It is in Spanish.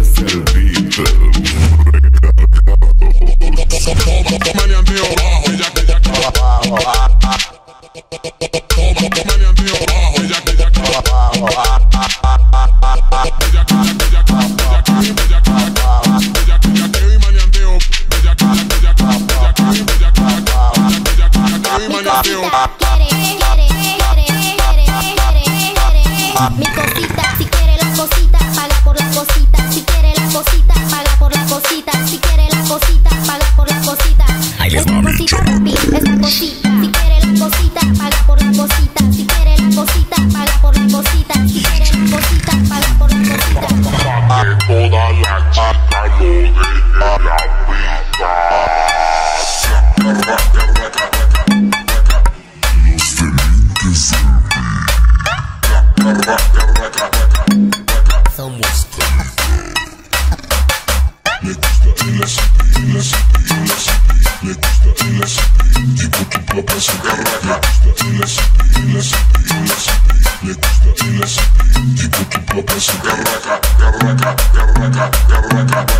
El beat Manianteo bajo, ella que ya manianteo bajo, ella que ya mi cosita, si quiere la cosita, paga por la cosita. Si quiere la cosita, paga por la cosita. Si quiere la cosita, paga por la cosita. Esta cosita, papi, esta cosita. Si quiere la cosita, paga por la cosita. Si quiere la cosita, paga por la cosita. Si quiere la cosita, paga por la cosita. Que toda la chica lo deje la Somos le gusta en la city, en la city, en la city. Le gusta en la city, tipo tu papá se carraca. Le gusta en la city, en la city, en la city. Le gusta en la city, tipo tu papá se carraca, carraca, carraca, carraca.